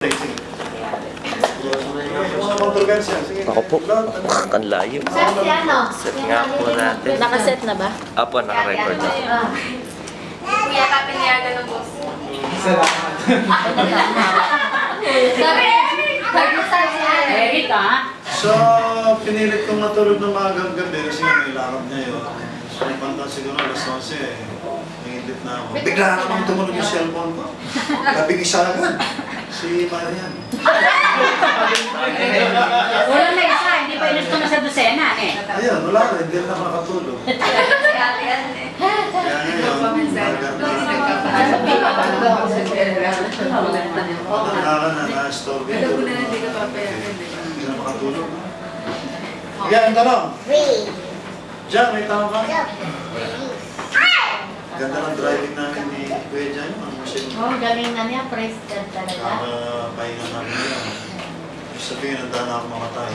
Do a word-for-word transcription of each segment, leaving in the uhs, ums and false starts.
Ako po, ang layo. Set nga po natin. Nakaset na ba? Apo, naka-record na. Kuya, kapiniyagan ng boss. Sabi, nag-start si Eric, ha? So, pinilit kong matulog ng magang gabi kasi may lakad ngayon. So, pantang siguro alas onse, nangindit na ako. Bigla namang tumunog yung cellphone ko. Labing isa agad. Si Marian. Wala na isa, hindi pa inusto na sa dosena, eh. Ayun, wala ko, hindi rin ako nakatulog. Kaya ngayon, magang na. Matanda ka na, na-store ko. Hindi na makatulog. Yan, tanong. Diyan, may tanong ka? Ganda ng driving namin ni Kuya Jan. Oh, galing na niya, praise God talaga. Nakapahinga namin yan. Sabihin, nandaan na ako mamatay.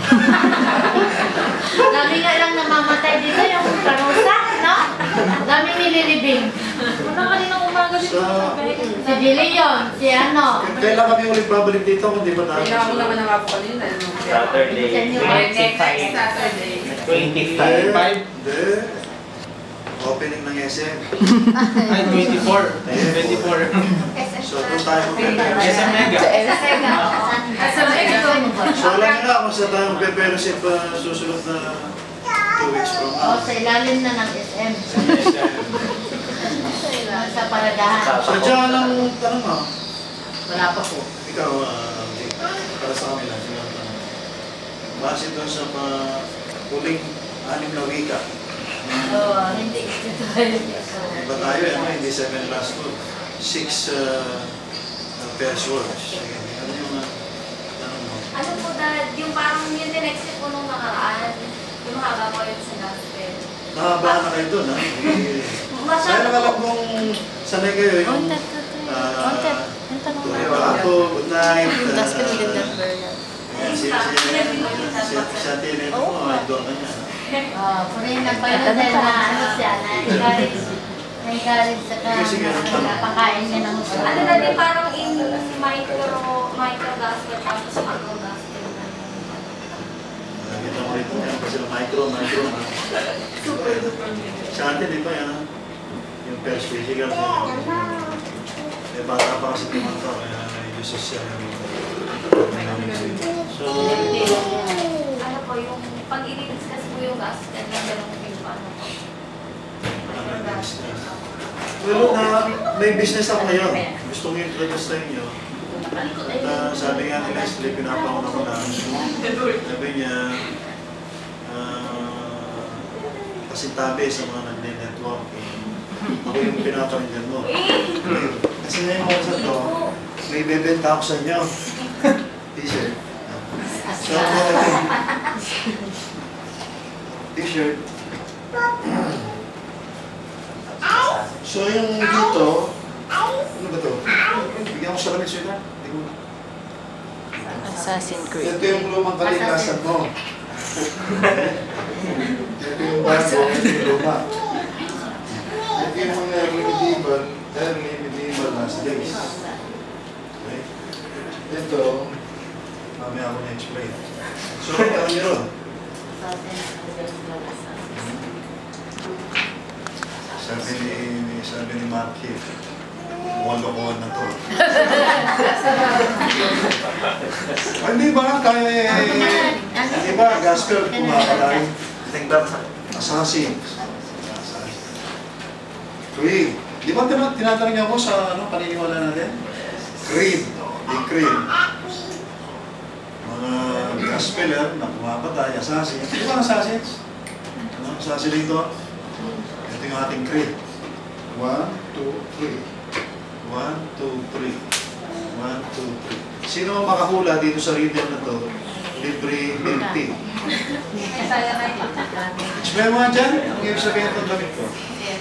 Dami nga lang namamatay dito yung karusa, no? Dami nililibing. Wala kaninang umaga dito. Si Billy yun, si ano. Kailan kami ulit babalik dito kung di ba tayo? Kailangan mo naman ang ako kanina. Saturday, twenty-five. Saturday. twenty-five? Hindi. Opening ng S M. Ay, twenty-four. twenty-four. So, doon tayo mag-prepare. S M Mega. Sa Mega. So, alam nyo na kung saan tayo mag-prepare sa susunod na two weeks from O, now. sa ilalim na ng S M. Sa paradahan. So, dyan ang tanong mo. Wala pa po. Ikaw, uh, para sa kanila, sino ang tanong? Base doon sa uh, huling anim na wika. Oo, hindi ito tayo. Iba tayo, ano, hindi seven plus two. Six uh, pairs words. Ano yung uh, tanong mo? Ano po, Dad, yung parang yung dinexit po nung nakaraan, yung mahaba ko yung sa gospel. Nakabaan na kayo doon, ha? Sana alam kong sanay kayo yung tuloy pa ako, good night. Gospel in December yan. Si Atin, mo, ay doon ka niya. Oo, puri na pa yun din na ano siya, na-encourage. Na-encourage sa pakain niya ng gusto. Ano na din, parang in micro, micro gospel, tapos macro gospel. Nakita mo rito yan, kasi micro, micro. Super duper. Sa atin, di ba yan? Yung first physical. Eh, bata pa kasi naman ito, kaya yung social yung so, Ano po, yung pag i-discuss po yung gospel, na gano'n yung paano po. well, na may business ako ngayon. Gusto ko introduce sa inyo. At uh, sabi nga ni Leslie, pinapauna ko na. Sabi niya, uh, kasi tabi sa mga nagne-networking. Ako yung pinaparinggan mo. Kasi ngayon mo sa to, may bebenta ako sa inyo. T-shirt. So, T-shirt. So, yung dito, ano ba ito? Bigyan ko sa kami sweater. Assassin's Creed. Ito yung lumang kalikasan mo. Ito yung bago, ito yung luma. Ito yung mga early medieval, early medieval last days. Okay? Ito, mamaya ako na-explain. So, ito ang yun. Sabi ni, sabi ni Mark Hill, mukhang lokohan na to. Hindi ba? Kaya, hindi ba? Gospel, kumakalay. Assassin. Creed. Di ba tinatanong niya ako sa ano, paniniwala natin? Creed. Yung creed. Mga gospeler na pumapatay, assassin. Di ba assassins? Ano? Assassin dito? Ito yung ating creed. One, two, three. One, two, three. One, two, three. Sino makahula dito sa rhythm na to? Libre milk explain mo nga dyan, ang ibig sabihin itong damit ko.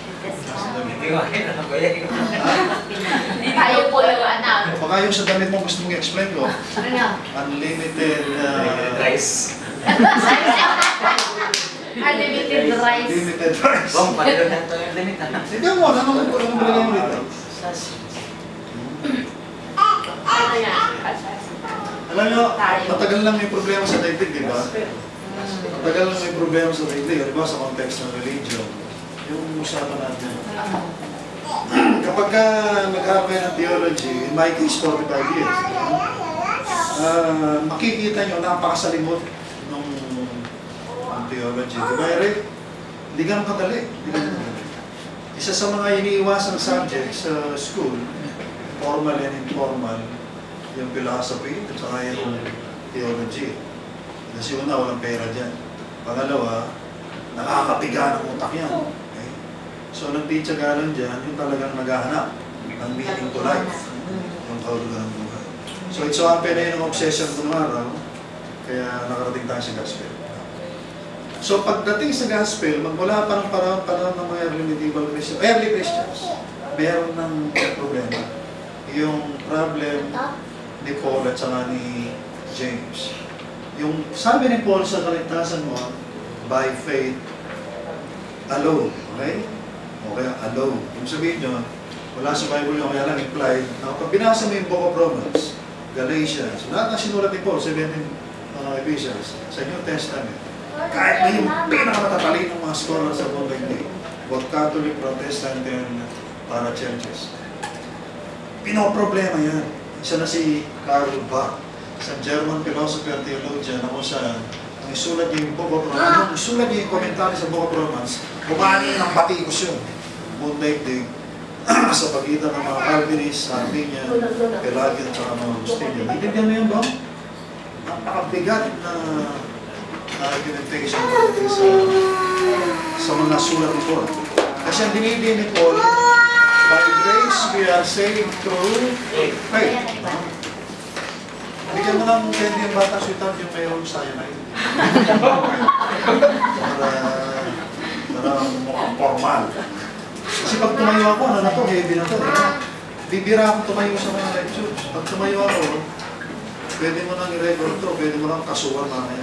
Tayo po yung anak. Baka yung sa damit mo gusto mong i-explain ko. Unlimited uh, Rice. Unlimited rice. Unlimited rice. Bong, palitan na ito yung limit na. Tignan mo, ano mo bilhin mo dito? Alam nyo, matagal lang may problema sa daigdig, di ba? Matagal lang may problema sa daigdig, di ba? Sa context ng religion. Yung usapan natin. Kapag ka nag-aaral kayo ng theology, in my case, forty-five years, uh, makikita nyo, napakasalimot ng theology. Di ba, Eric? Hindi ganun kadali. Hindi ganun kadali. Isa sa mga iniiwasang subjects sa school, formal and informal, yung philosophy at saka yung theology. Kasi una, walang pera dyan. Pangalawa, nakakapiga ng utak yan. Okay? So, nagtitsyagalan dyan, yung talagang naghahanap ng meaning to life. Yung kaulugan ng buhay. So, it's so happen na yun ang obsession ko ng araw, kaya nakarating tayo sa gospel. So, pagdating sa gospel, magmula pa ng parang panahon ng mga early medieval Christians, early Christians, meron ng problema. Yung problem ni Paul at saka ni James. Yung sabi ni Paul sa Kaligtasan mo, by faith alone. Okay? O kaya alone. Kung sabihin nyo, wala sa Bible yung kaya lang implied. Now, pag binasa mo yung Book of Romans, Galatians, lahat na sinulat ni Paul, seventeen uh, Ephesians, sa New Testament, kahit na yung pinakamatataling ng mga scholars sa buong daigdig, both Catholic, Protestant, and para churches, pinoproblema yan. Isa na si Karl Barth, isang German philosopher and theologian, na kung saan ang isulat niya yung Book of Romans, ang isulat niya yung komentary sa Book of Romans, kumani ng batikos yun. Buong daigdig, sa pagitan ng mga Calvinists, Arminian, Pelagian, at saka mga Agustinian. Hindi mo yun ba? Napakabigat na argumentation sa, sa mga sulat ni Paul. Kasi ang dinidin ni Paul, by grace we are saved through faith. Bigyan mo ng candy yung bata sweetheart yung mayroong cyanide. Para, para mukhang formal. Kasi pag tumayo ako, ano na to, heavy na to. Eh. Bibira akong tumayo sa mga lectures. Pag tumayo ako, pwede mo nang i-record to, pwede mo nang kasuhan mamaya.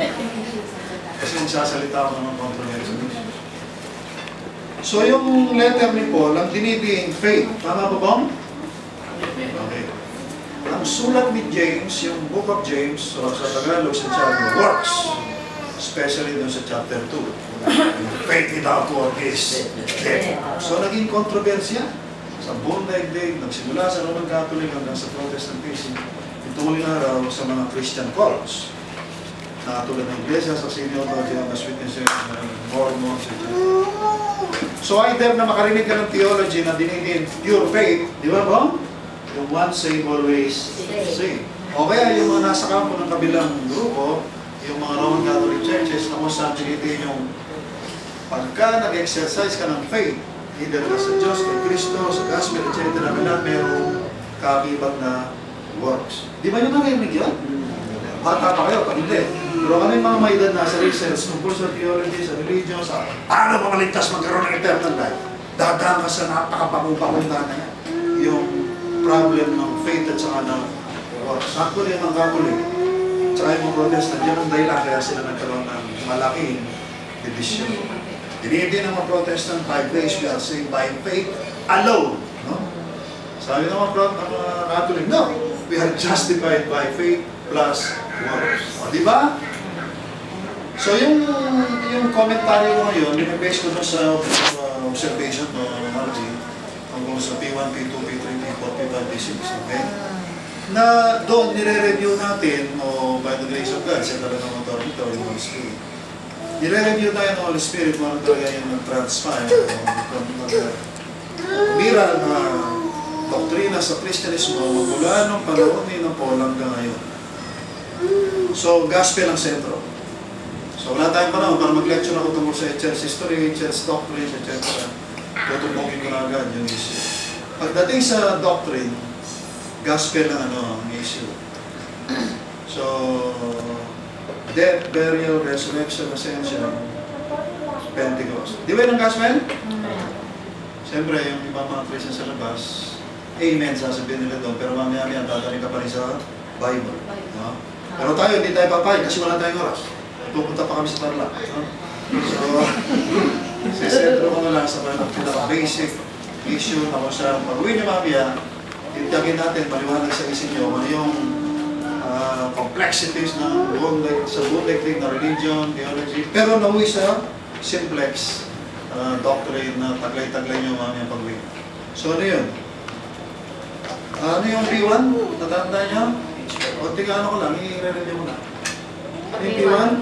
Kasi nagsasalita ako ng mga controversial issues. So yung letter ni Paul, ang dinidiin faith. Tama ba bang? Okay. Ang sulat ni James, yung Book of James, so sa Tagalog, sa Tiago, works. Especially dun sa chapter two. Faith without work is dead. So naging kontrobersya sa buong daigdig, nagsimula sa Roman Catholic hanggang sa Protestantism, itong araw sa mga Christian cults. Na tulad ng Iglesia, sa Synod, Jehovah's Witnesses, Mormons, et cetera. So either na makarinig ka ng theology na dinidin pure faith, di ba ba? Yung once saved, always saved. O kaya yung mga nasa kampo ng kabilang grupo, yung mga Roman Catholic churches na kung saan dinidin yung pagka nag-exercise ka ng faith, either ka sa Diyos, kay Kristo, sa gospel, et cetera, lahat mayroong kakibag na works. Di ba yung narinig yan? Bata pa kayo, pag hindi. Pero kami mga may edad na sa research, tungkol sa theology, sa religion, sa paano makaligtas magkaroon ng eternal life, dadaan ka sa napakapagupakunda na yan. Yung problem ng faith at saka ng works. Actually, yung mga Catholic, tsaka yung mga Protestant, yan ang dahilan kaya sila nagkaroon ng malaking division. Dinidin ng mga Protestant, by grace we are saved by faith alone. No? Sabi ng mga, ng mga Catholic, no, we are justified by faith plus works. O, di ba? So, yung, yung commentary ko ngayon, binibase ko doon sa uh, observation ko, Margie, tungkol sa P one, P two, P three, P four, P five, P six, okay? Na doon, nire-review natin, o by the grace of God, siya talaga ng authority, yung Holy Spirit. Nire-review tayo ng Holy Spirit, kung ano talaga yung nag-transpire, kung nag-miral na doktrina sa Kristyanismo, magmula nung panahon ni Paul hanggang ngayon. So, gospel ang sentro. So, wala tayong panahon para mag-lecture ako tungkol sa church history, church doctrine, et cetera. Tutubukin ko na agad yung issue. Pagdating sa doctrine, gospel ang ano, ang issue. So, death, burial, resurrection, ascension, Pentecost. Di ba yun ang gospel? Siyempre, yung ibang mga Christian sa labas, amen, sasabihin nila doon, pero mamaya-maya tataling ka pa rin sa Bible. No? Pero tayo, hindi tayo papayag kasi wala tayong oras. Pupunta pa kami sa Tarlac. No? So, sa sentro ko na lang sa pinaka-basic issue na kung saan pag-uwi niyo mamaya, titagin natin, maliwanag sa isip niyo, ano yung uh, complexities ng buong, sa buong daigdig na religion, theology, pero nauwi sa simplex uh, doctrine na taglay-taglay niyo mamaya pag-uwi. So ano yun? Ano yung P one? Natanda niyo? O tingnan ko lang, i-re-review mo na. Ano yung P one?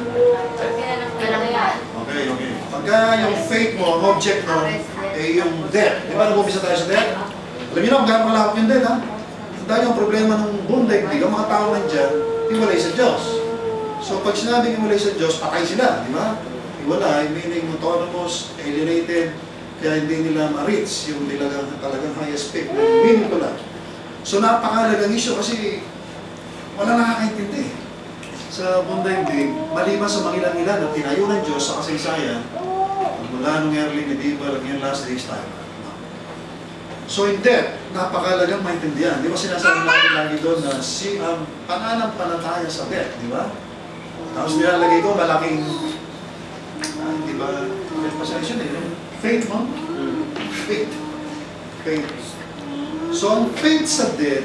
Okay, okay. Pagka yung faith mo, ang object mo, eh yung death. Di ba nag-umpisa tayo sa death? Alam niyo na kung gano'ng malawak yung death, ha? Dahil yung problema ng buong daigdig, ang mga tao nandiyan, hiwalay sa Diyos. So pag sinabing hiwalay sa Diyos, patay sila, di ba? Hiwalay, meaning autonomous, alienated, kaya hindi nila ma-reach yung talagang, talagang highest peak. Meaning ko lang. So napakalagang issue kasi wala nakakaintindi. Sa buong daigdig, maliban sa mangilan-ilan na tinayo ng Diyos sa kasaysayan, mula nung early medieval hanggang last days time. So in death, napakalagang maintindihan. Di ba sinasabi natin lagi doon na si ang um, pananampalataya sa death, di ba? Tapos nilalagay ko malaking, ah, di ba, pasensya eh, faith mo? Faith. Faith. So ang faith sa death,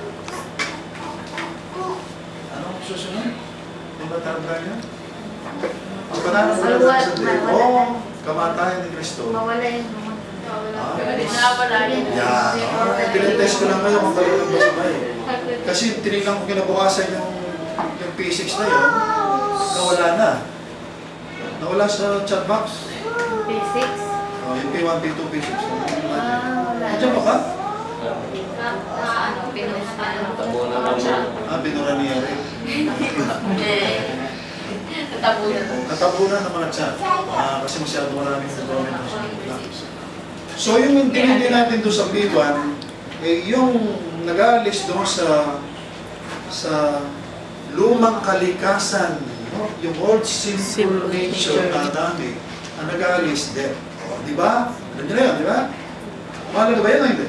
anong susunod? Di ba tanda niya? Ang pananampalataya sa death, oh, kamatayan ni Kristo. Mawala yun. Ah, Nawala yun. yeah. Ah, tinitest ko lang ngayon kung balik ba sa bayo. Kasi tinignan ko kinabukasan yung, yung P six na yun, nawala na. Nawala sa chat box. P six? Oh, yung P one, P two, P six. Ah, wala. Nandiyan pa ba? Ano, pinuha Tabunan ng mga. Ah, binura niya rin. Tabunan. Natabunan ng mga chat. Ah, kasi masyado maraming comment. So yung intindi natin doon sa P one, eh, yung nag-aalis doon sa sa lumang kalikasan, no? Yung old sinful nature na dami, ang nag-aalis death. O, di ba? Alam niyo na yun, di ba? Mahalaga ba yun o hindi?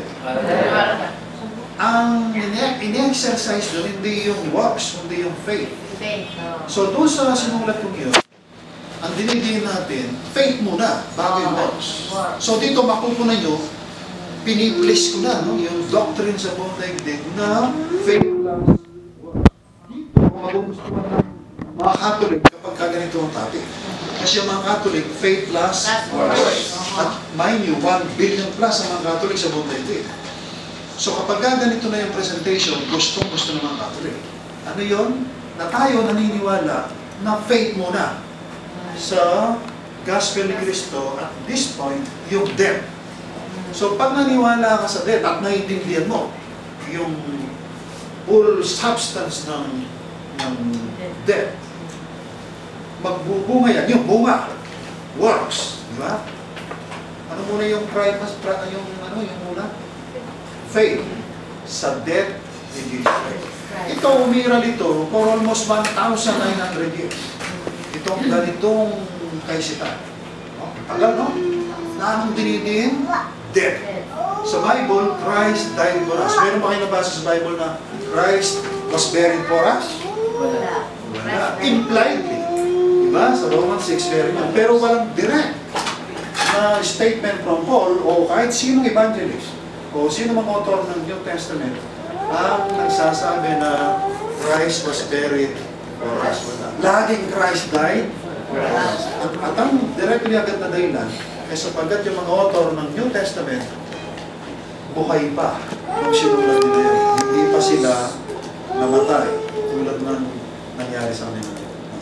Ang ini-exercise doon, hindi yung works, kundi yung faith. So doon sa sinulat kong yun, ang dinidiin natin, faith muna, bago yung works. So dito makukunan nyo, piniplis ko na, no? Yung doctrine sa buong daigdig na faith plus works. Dito, magugustuhan ng mga Catholic kapag kaganito ang topic. Kasi yung mga Catholic, faith plus works. At mind you, one billion plus ang mga Catholic sa buong daigdig. So kapag ganito na yung presentation, gustong-gusto ng mga Catholic. Ano yun? Na tayo naniniwala na faith muna sa Gospel ni Cristo at this point, yung death. So pag naniwala ka sa death at naiintindihan mo yung full substance ng, ng death, magbubunga yan, yung bunga, works, di ba? Ano muna yung pride, yung ano, yung muna? Faith sa death ni Jesus Christ. Ito, umiral ito for almost one thousand nine hundred years. Itong ganitong kaisipan. No? Tagal, no? Na anong dinidiin? Death. Sa Bible, Christ died for us. Meron ba kayo nabasa sa Bible na Christ was buried for us? Wala. Wala. Impliedly. Diba? Sa Romans six, meron yun. Pero walang direct na statement from Paul o kahit sinong evangelist o sino mang author ng New Testament ang nagsasabi na Christ was buried for us. Wala. Laging Christ died for us. At, at ang directly agad na dahilan ay sapagkat yung mga author ng New Testament buhay pa nung sinulat nila yun. Hindi pa sila namatay tulad ng nangyari sa kanila.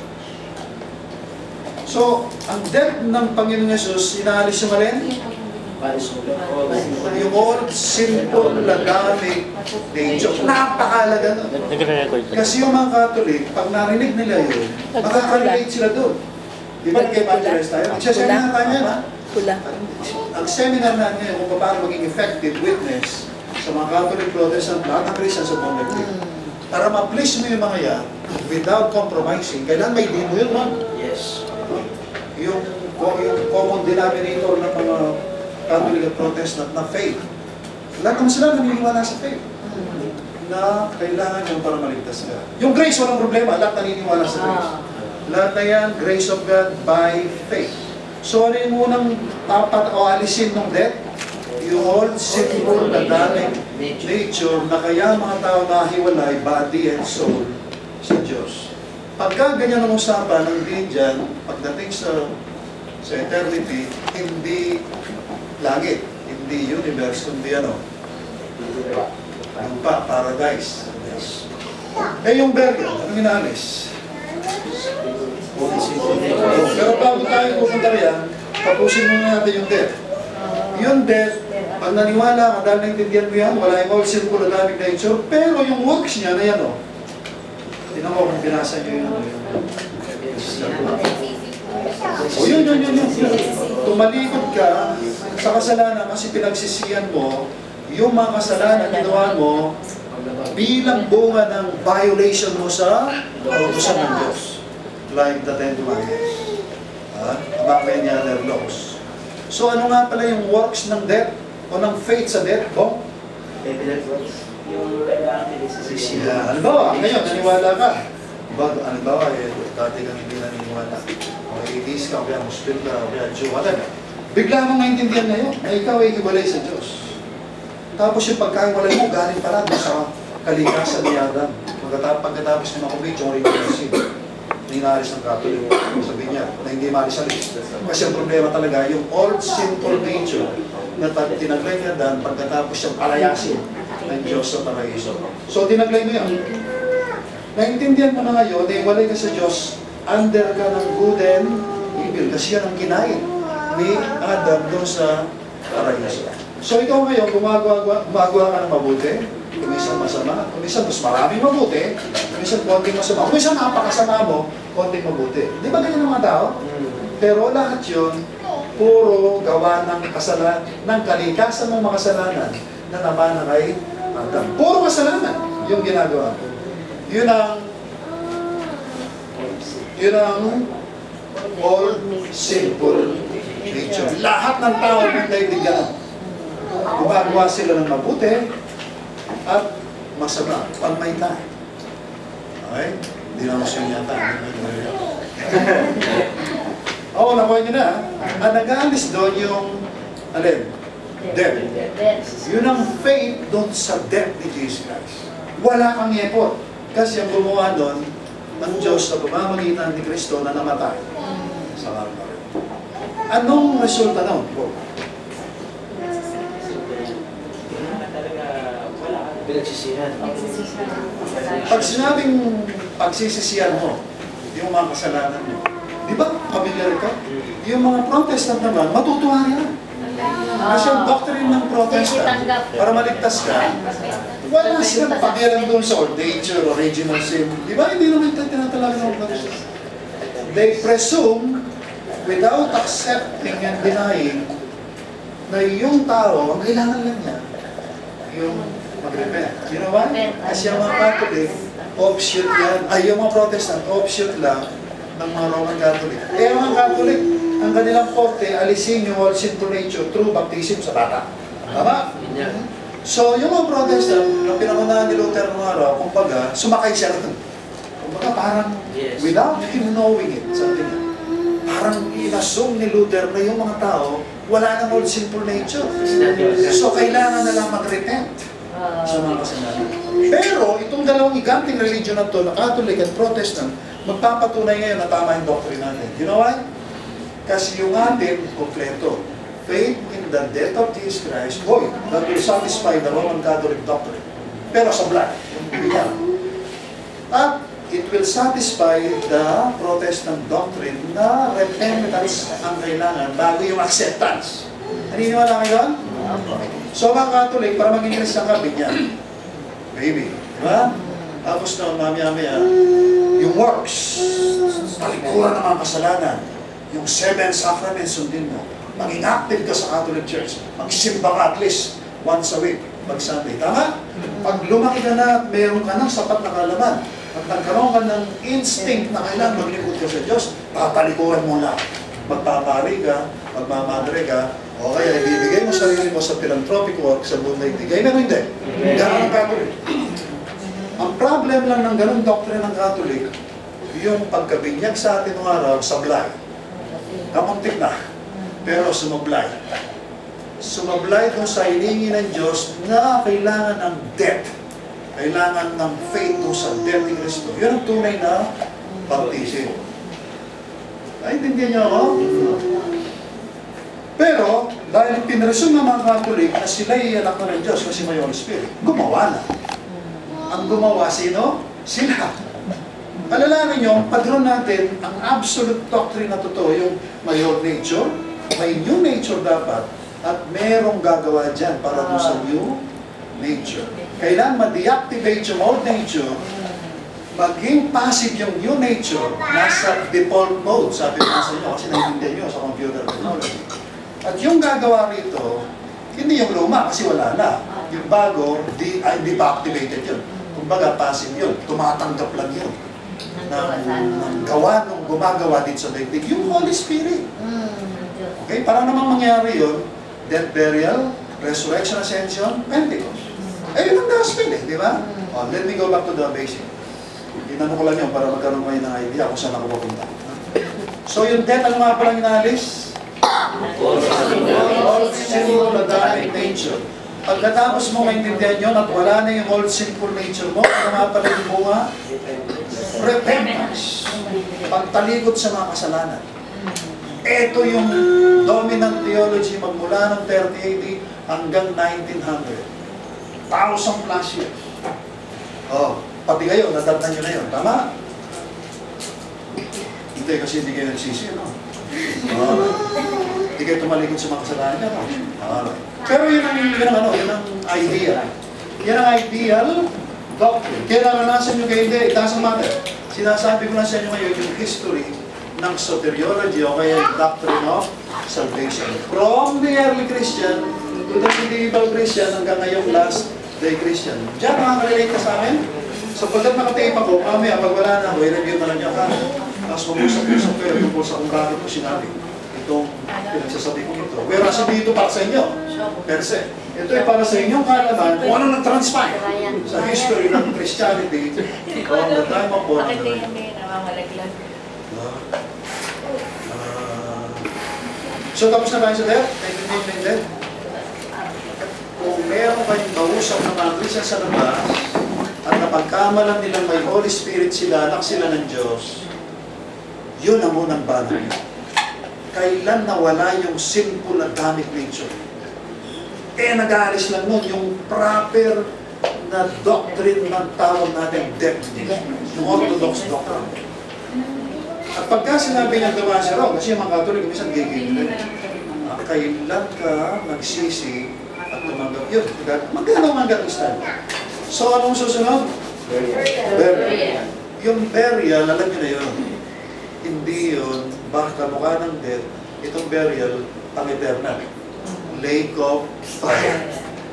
So, ang death ng Panginoon Yesus, inaalis yung alin? Yung old, simple, lagamig nature. Napakalaga nun. Kasi yung mga Catholic, pag narinig nila yun, makaka-relate sila doon. Di ba nag-evangelize tayo? Nagsaseminar tayo yan, ha? Ang seminar na ngayon kung paano maging effective witness sa mga Catholic Protestant, lahat ng Christian sa buong daigdig. Para ma-please mo yung mga yan, without compromising, kailan may di mo yun, no? Yes. Yung, yung common denominator ng mga Catholic at Protestant na faith. Lahat naman sila naniniwala sa faith. Na kailangan yung para maligtas ka. Yung grace, walang problema. Lahat naniniwala sa grace. Lahat na yan, grace of God by faith. So ano yung unang tapat o alisin ng death? Yung old, sinful, Adamic nature na kaya mga tao nahiwalay, body and soul, sa Diyos. Pagka ganyan ang usapan, ang din dyan, pagdating sa, sa eternity, hindi langit, hindi universe, kundi ano, lupa, paradise. Yes. Eh yung burial, ano minalis? Pero bago tayo pupunta riyan, tapusin muna natin yung death. Yung death, pag naniwala ka, dahil naintindihan mo yan, wala yung all sinful Adamic nature, pero yung works niya na yan, o. Tinan mo kung binasa niyo yun. O yun, yun, yun, yun. Tumalikod ka sa kasalanan kasi pinagsisiyan mo, yung mga kasalanan ginawa mo, bilang bunga ng violation mo sa kautusan ng Diyos. Like the Ten Commandments. Ah, among many other laws. So ano nga pala yung works ng death o ng faith sa death? Bong? Yung kailangan nilisisiyan. Yeah. Halimbawa, ngayon, naniwala ka. Diba, halimbawa, eh, dati kang hindi naniniwala. O atheist ka, o kaya Muslim ka, o kaya Jew, whatever. Bigla mong naintindihan ngayon na ikaw ay ikibalay sa Diyos. Tapos yung pagkaiwalay mo, galing pala doon sa kalikasan ni Adam. Pagkatapos, pagkatapos niya makubit yung original sin, na inaalis ng Catholic, sabi niya, na hindi maalis-alis. Kasi ang problema talaga, yung old sinful nature na tinaglay niya dan pagkatapos siyang palayasin ng Diyos sa paraiso. So, tinaglay mo yan. Naintindihan mo na ngayon, na iwalay ka sa Diyos, under ka ng good and evil, kasi yan ang kinain ni Adam doon sa paraiso. So, ikaw ngayon, gumagawa, gumagawa ka ng mabuti, kumisan masama, kumisan mas maraming mabuti, kumisan konting masama, kumisan napakasama mo, konting mabuti. Di ba ganyan ang mga tao? Pero lahat yun, puro gawa ng kasalan, ng kalikasan ng mga kasalanan na naman kay Adam. Puro kasalanan yung ginagawa. Yun ang yun ang all sinful nature. Lahat ng tao ng daigdig ganun. Gumagawa sila ng mabuti at masama, pagmayta. Okay? Hindi na masya yata. Oo, nakuha nyo na. Ang nag-aalis doon yung, alin? Death. Yun ang faith doon sa death ni Jesus Christ. Wala kang effort. Kasi ang gumawa doon, ng Diyos sa pamamagitan ni Kristo na namatay sa Calvary. Anong resulta noon? Pinagsisihan. Pag sinabing pagsisisihan mo, yung mga kasalanan mo, di ba, familiar ito? Yung mga Protestant naman, matutuwa yan. Kasi ang doctrine ng Protestant, para maligtas ka, wala silang pakialam doon sa old nature, original sin. Di ba, hindi naman ito tinatalaga ng Protestant. They presume, without accepting and denying, na yung tao, ang kailangan lang niya, yung mag-repent. You know why? Kasi yung mga Catholic, offshoot yan, ay yung mga Protestant, offshoot lang ng mga Roman Catholic. Eh, yung mga Catholic, ang kanilang forte, alisin yung all sinful nature through baptism sa bata. Tama? So, yung mga Protestant, na pinangunahan ni Luther ng araw, kumbaga, sumakay siya rin. Kumbaga, parang, Yes. without him knowing it, sabi niya, parang inassume ni Luther na yung mga tao, wala nang all sinful nature. So, kailangan na lang mag-repent sa mga kasalanan. Pero, itong dalawang iganting religion na to, na Catholic and Protestant, magpapatunay ngayon na tama yung doctrine natin. You know why? Kasi yung atin, kompleto. Faith in the death of Jesus Christ, boy, that will satisfy the Roman Catholic doctrine. Pero sa blood, hindi yan. At it will satisfy the Protestant doctrine na repentance ang kailangan bago yung acceptance. Naniniwala kayo yun? So mga Catholic, para maging Christian ka, bigyan. Baby, di ba? Tapos na, mamaya-maya, yung works, talikuran ng mga kasalanan, yung seven sacraments sundin mo, maging active ka sa Catholic Church, magsimba ka at least once a week, pag Sunday. Tama? Pag lumaki ka na at mayroon ka ng sapat na kalaman, at nagkaroon ka ng instinct na kailangan maglingkod ka sa Diyos, tatalikuran mo lang. Magpapari ka, magmamadre ka, o kaya ibibigay mo sarili mo sa philanthropic work sa buong naigdigay. Pero hindi. Ganun ang Catholic. Ang problem lang ng ganun doctrine ng Catholic, yung pagkabinyag sa atin ng araw, sablay. Kamuntik na, pero sumablay. Sumablay doon sa hiningi ng Diyos na kailangan ng death. Kailangan ng faith mo sa death ni Kristo. Yun ang tunay na baptism. Naintindihan niyo ako? Pero, dahil pinresume ng mga Katolik na sila ay anak na ng Diyos kasi may Holy Spirit, gumawa na. Ang gumawa, sino? Sila. Alalahanin nyo, padron natin, ang absolute doctrine na totoo, yung may old nature, may new nature dapat, at merong gagawa dyan para doon sa new nature. Kailangan ma-deactivate yung old nature, maging passive yung new nature, nasa default mode, sabi ko sa inyo, kasi naiintindihan nyo sa computer technology. At yung gagawa rito, hindi yung luma, kasi wala na. Yung bago, di, ay, di pa activated yun. Kumbaga, passive yun. Tumatanggap lang yun. Ng, ng gawa, nung gumagawa dito sa daigdig, yung Holy Spirit. Okay? Para namang mangyari yun, death, burial, resurrection, ascension, Pentecost. Eh, yun ang gospel eh, di ba? Oh, let me go back to the basic. Inano ko lang yun para magkaroon kayo ng idea kung saan ako pupunta. So, yung death, ano nga palang inaalis? Old sinful Adamic nature. Pagkatapos mo maintindihan yun at wala na yung old sinful nature mo, ano nga pala yung bunga? Repentance. Pagtalikod sa mga kasalanan. Ito yung dominant theology magmula ng thirty A D hanggang nineteen hundred. Thousand plus years. Oh, pati kayo, nadatnan nyo na yun. Tama? Hindi, kasi hindi kayo nagsisi, no? Oh, hindi kayo tumalikod sa mga kasalanan niya, no? Oh, pero yun ang, yun ang ano, yun ang idea. Yan ang ideal doctrine. Kaya naranasan nyo kayo, hindi, it doesn't matter. Sinasabi ko lang sa inyo ngayon yung history ng soteriology o kaya yung doctrine of salvation. From the early Christian to the medieval Christian hanggang ngayong last day Christian. Diyan makaka-relate ka sa akin? So pagkat nakatape ako, mamaya pag wala na ako, i-review na lang niya ka. Tapos mag-usap-usap kayo tungkol sa kung bakit ko sinabi itong pinagsasabi ko ito. Whereas hindi ito para sa inyo, per se. Ito ay para sa inyong kaalaman kung ano nag-transpire sa history ng Christianity on the time of born Bakit again. hindi namamalaglag? Uh, so tapos na ba sa death? Naintindihan na yung death? Kung meron kayong kausap ng mga Christian sa labas at napagkamalan nilang may Holy Spirit sila, anak sila ng Diyos, yun ang unang banal. Kailan nawala yung sinful Adamic nature? Eh, nag-aalis lang nun yung proper na doctrine ng tawag natin death, yung orthodox doctrine. At pagka sinabi niya gawa siya raw, kasi yung mga Katolik, minsan gigil din. Uh, kailan ka nagsisi at tumanggap yun? Magkano ang mag-understand? So, anong susunod? Burial. Yung burial, alam niyo na yun. Hindi yun, baka mukha ng death, itong burial, pang-eternal. Lake of fire.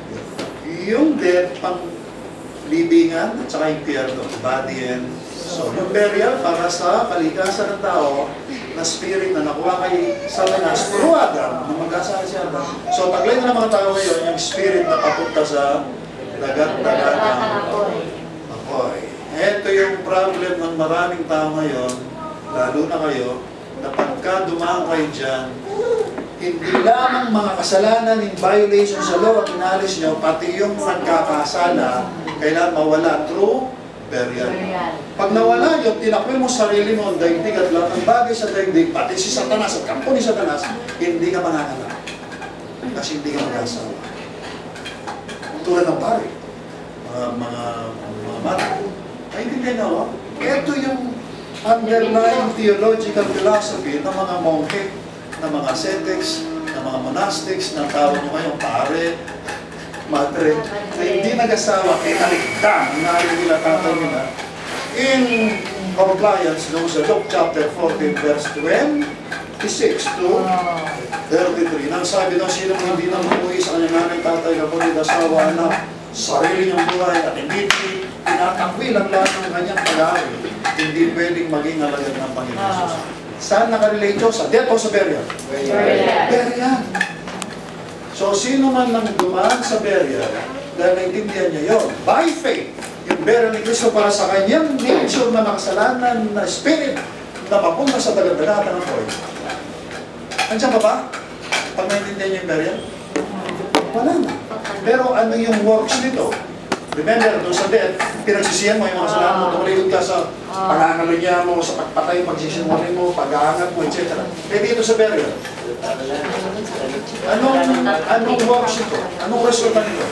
Yung death, pang libingan, at saka impyerno, body and soul. Yung burial, para sa kalikasan ng tao, na spirit na nakuha kay Satanas, through Adam, na mag-asala si Adam. So, taglay na ng mga tao ngayon, yung spirit na papunta sa dagat-dagat ng apoy. Ito yung problem ng maraming tao ngayon, lalo na kayo, na pagka dumaan kayo dyan, hindi lamang mga kasalanan in violation sa law at inalis nyo, pati yung nagkakasala, kailangan mawala through burial. Pag nawala yun, tinakwil mo sarili mo ang daigdig at lahat ng bagay sa daigdig, pati si Satanas at kampo ni Satanas, hindi ka mananala. Kasi hindi ka mag-asawa. Tulad ng pari, mga, mga, mga mata. Ay, hindi na ako. Ito yung underlying theological philosophy ng mga monke, ng mga ascetics, ng mga monastics, ng tawag nyo ngayong pare, madre, na hindi nag-asawa, eh naligtang, ang narinig nila tatay nila, in compliance no, sa Luke chapter fourteen, verse twenty-six to thirty-three. Nang sabi daw, sino mo hindi na umuwi sa kanyang nanay tatay, kapatid, asawa, anak, sarili niyang buhay, at hindi tinatakwil ang lahat ng kanyang pag-aaral, hindi pwedeng maging alagad ng Panginoon Jesus. Saan nakarelate yun? Sa death o sa burial? Burial. Burial. So, sino man nang dumaan sa burial, dahil naintindihan niya yun, by faith, yung burial ni Kristo para sa kanyang nature na makasalanan na spirit na papunta sa dagat-dagatan ng buhay. Andiyan pa ba? Pag naintindihan niya yung burial? Wala na. Pero ano yung works nito? Remember, doon sa death, pinagsisihan mo yung mga kasalanan mo, tumalikod ka sa pag-aangalunya mo, sa pagpatay, pagsisinungaling mo, pag-aangat mo, et cetera. Eh dito sa burial, anong, anong works ito? Anong resulta nito?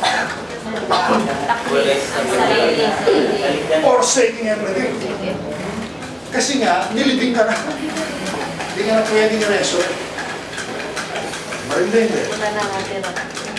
Forsaking everything. Kasi nga, nilibing ka na. Hindi ka na pwedeng resurrect. Marindi hindi. Wala na natin.